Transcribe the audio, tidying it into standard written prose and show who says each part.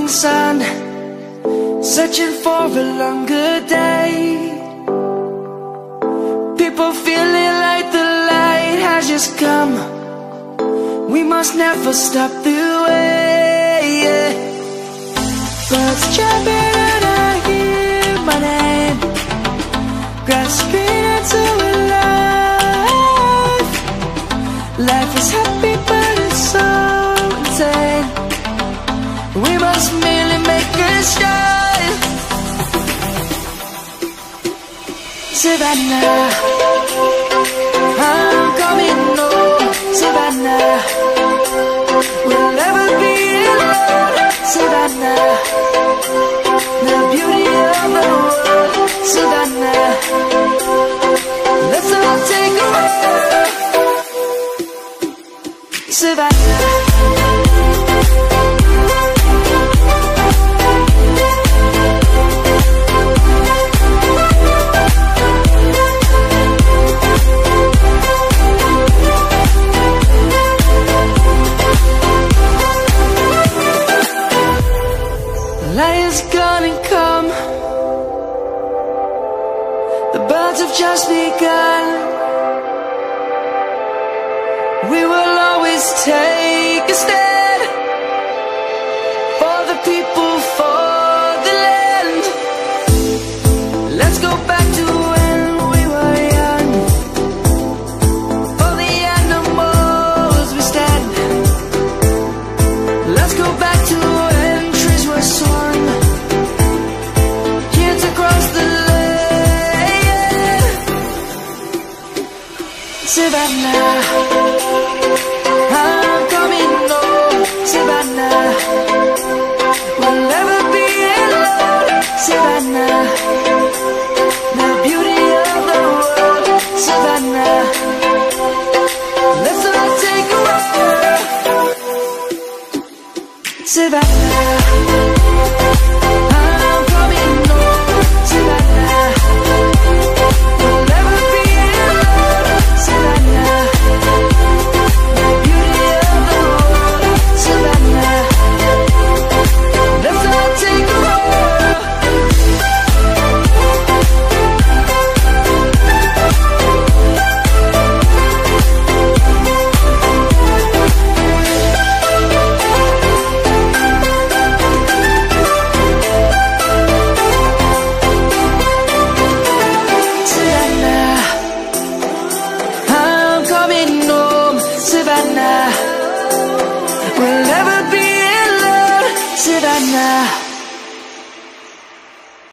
Speaker 1: morning sun, searching for a longer day. People feeling like the light has just come. We must never stop the way. Birds chirping and I hear my name, grasping into a life. Life is happy but it's so insane. We must merely make a start. Savannah, I'm coming home. Savannah, we'll never be alone. Savannah, the beauty of the world. Savannah, let's all take a walk. Savannah, light is gonna come. The birds have just begun. We will always take a stand for the people, for the land. Let's go back to when we were young. For the animals we stand. Let's go back to when trees were swung, here to cross the land. Savannah, I'm coming home. Savannah, we'll never be alone. Savannah, the beauty of the world. Savannah, let's all take a walk. Savannah, I'm coming home. Savannah, we'll never be alone. Savannah, the beauty of the world. Savannah, let's all take a walk. Savannah, I'm coming home. Savannah, we'll never be alone. Savannah.